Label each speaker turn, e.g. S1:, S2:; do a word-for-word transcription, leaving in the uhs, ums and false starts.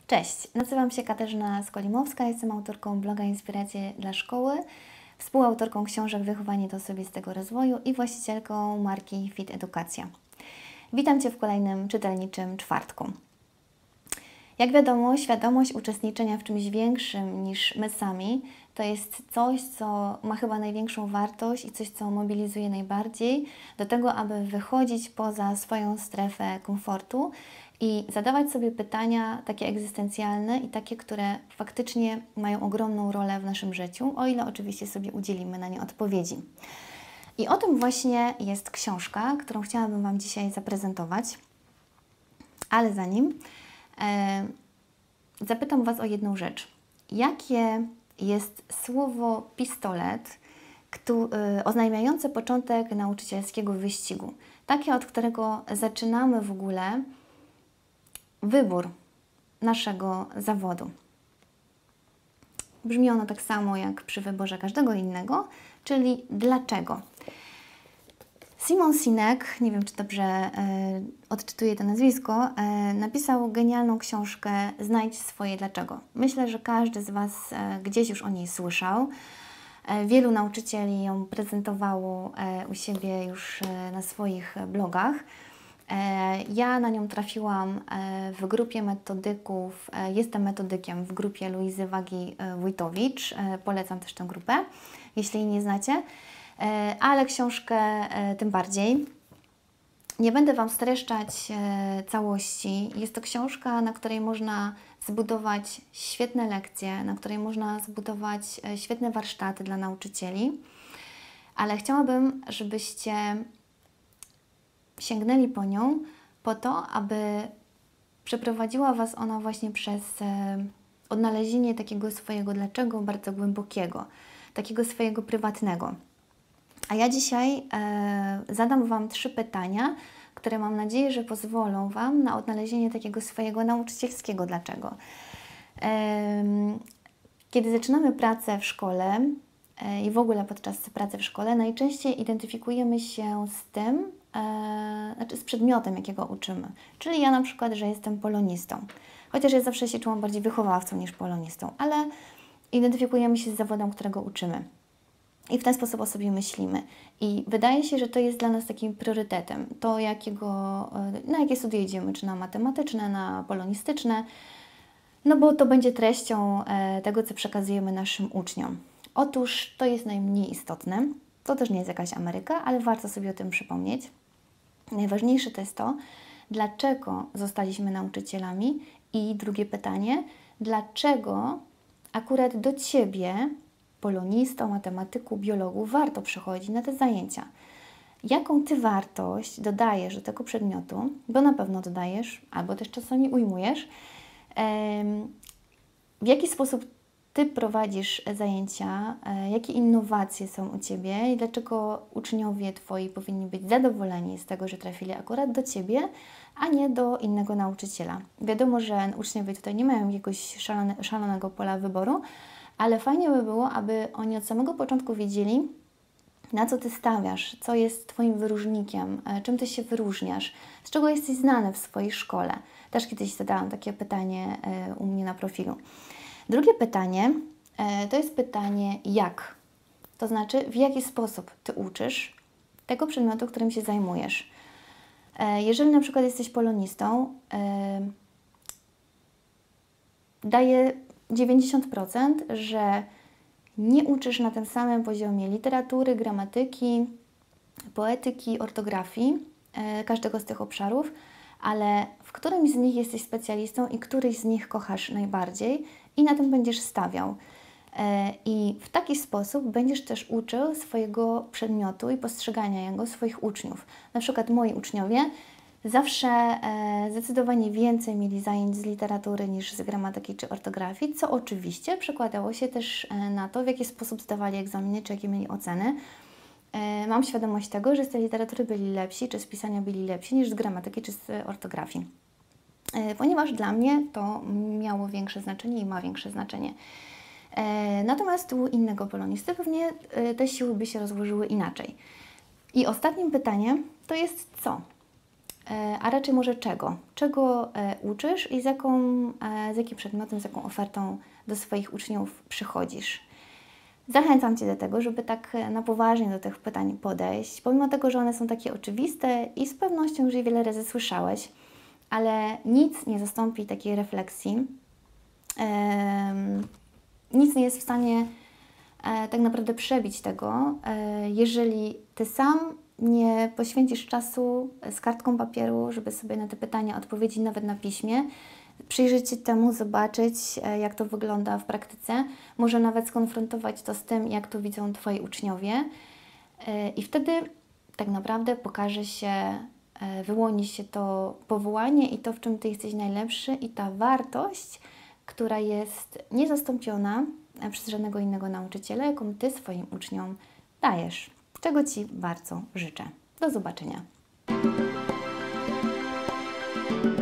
S1: Cześć, nazywam się Katarzyna Skolimowska, jestem autorką bloga Inspiracje dla Szkoły, współautorką książek Wychowanie do osobistego rozwoju i właścicielką marki Fit Edukacja. Witam Cię w kolejnym czytelniczym czwartku. Jak wiadomo, świadomość uczestniczenia w czymś większym niż my sami to jest coś, co ma chyba największą wartość i coś, co mobilizuje najbardziej do tego, aby wychodzić poza swoją strefę komfortu i zadawać sobie pytania takie egzystencjalne i takie, które faktycznie mają ogromną rolę w naszym życiu, o ile oczywiście sobie udzielimy na nie odpowiedzi. I o tym właśnie jest książka, którą chciałabym Wam dzisiaj zaprezentować. Ale zanim e, zapytam Was o jedną rzecz. Jakie jest słowo pistolet, kto, e, oznajmiające początek nauczycielskiego wyścigu? Takie, od którego zaczynamy w ogóle wybór naszego zawodu. Brzmi ono tak samo jak przy wyborze każdego innego, czyli dlaczego. Simon Sinek, nie wiem czy dobrze e, odczytuję to nazwisko, e, napisał genialną książkę Znajdź swoje dlaczego. Myślę, że każdy z Was e, gdzieś już o niej słyszał. E, wielu nauczycieli ją prezentowało e, u siebie już e, na swoich blogach. Ja na nią trafiłam w grupie metodyków, jestem metodykiem w grupie Luizy Wagi-Wójtowicz, polecam też tę grupę, jeśli jej nie znacie, ale książkę tym bardziej. Nie będę Wam streszczać całości, jest to książka, na której można zbudować świetne lekcje, na której można zbudować świetne warsztaty dla nauczycieli, ale chciałabym, żebyście sięgnęli po nią po to, aby przeprowadziła Was ona właśnie przez e, odnalezienie takiego swojego dlaczego bardzo głębokiego, takiego swojego prywatnego. A ja dzisiaj e, zadam Wam trzy pytania, które mam nadzieję, że pozwolą Wam na odnalezienie takiego swojego nauczycielskiego dlaczego. E, kiedy zaczynamy pracę w szkole e, i w ogóle podczas pracy w szkole, najczęściej identyfikujemy się z tym, E, znaczy z przedmiotem, jakiego uczymy. Czyli ja na przykład, że jestem polonistą. Chociaż ja zawsze się czułam bardziej wychowawcą niż polonistą, ale identyfikujemy się z zawodem, którego uczymy. I w ten sposób o sobie myślimy. I wydaje się, że to jest dla nas takim priorytetem. To, jakiego, na jakie studia idziemy, czy na matematyczne, na polonistyczne, no bo to będzie treścią tego, co przekazujemy naszym uczniom. Otóż to jest najmniej istotne. To też nie jest jakaś Ameryka, ale warto sobie o tym przypomnieć. Najważniejsze to jest to, dlaczego zostaliśmy nauczycielami i drugie pytanie, dlaczego akurat do Ciebie, polonisto, matematyku, biologu, warto przychodzić na te zajęcia. Jaką Ty wartość dodajesz do tego przedmiotu, bo na pewno dodajesz, albo też czasami ujmujesz, w jaki sposób Ty prowadzisz zajęcia, jakie innowacje są u Ciebie i dlaczego uczniowie Twoi powinni być zadowoleni z tego, że trafili akurat do Ciebie, a nie do innego nauczyciela. Wiadomo, że uczniowie tutaj nie mają jakiegoś szalone, szalonego pola wyboru, ale fajnie by było, aby oni od samego początku wiedzieli, na co Ty stawiasz, co jest Twoim wyróżnikiem, czym Ty się wyróżniasz, z czego jesteś znany w swojej szkole. Też kiedyś zadałam takie pytanie u mnie na profilu. Drugie pytanie e, to jest pytanie jak, to znaczy w jaki sposób Ty uczysz tego przedmiotu, którym się zajmujesz. E, jeżeli na przykład jesteś polonistą, e, daje dziewięćdziesiąt procent, że nie uczysz na tym samym poziomie literatury, gramatyki, poetyki, ortografii, e, każdego z tych obszarów, ale w którymś z nich jesteś specjalistą i któryś z nich kochasz najbardziej i na tym będziesz stawiał. I w taki sposób będziesz też uczył swojego przedmiotu i postrzegania jego swoich uczniów. Na przykład moi uczniowie zawsze zdecydowanie więcej mieli zajęć z literatury niż z gramatyki czy ortografii, co oczywiście przekładało się też na to, w jaki sposób zdawali egzaminy, czy jakie mieli oceny. Mam świadomość tego, że z tej literatury byli lepsi, czy z pisania byli lepsi niż z gramatyki, czy z ortografii. Ponieważ dla mnie to miało większe znaczenie i ma większe znaczenie. Natomiast u innego polonisty pewnie te siły by się rozłożyły inaczej. I ostatnim pytaniem to jest co? a raczej może czego. Czego uczysz i z, jaką, z jakim przedmiotem, z jaką ofertą do swoich uczniów przychodzisz. Zachęcam Cię do tego, żeby tak na poważnie do tych pytań podejść, pomimo tego, że one są takie oczywiste i z pewnością już je wiele razy słyszałeś, ale nic nie zastąpi takiej refleksji. Nic nie jest w stanie tak naprawdę przebić tego, jeżeli Ty sam nie poświęcisz czasu z kartką papieru, żeby sobie na te pytania odpowiedzieć nawet na piśmie, przyjrzeć się temu, zobaczyć, jak to wygląda w praktyce, może nawet skonfrontować to z tym, jak to widzą Twoi uczniowie i wtedy tak naprawdę pokaże się, wyłoni się to powołanie i to, w czym Ty jesteś najlepszy i ta wartość, która jest niezastąpiona przez żadnego innego nauczyciela, jaką Ty swoim uczniom dajesz. Czego Ci bardzo życzę. Do zobaczenia.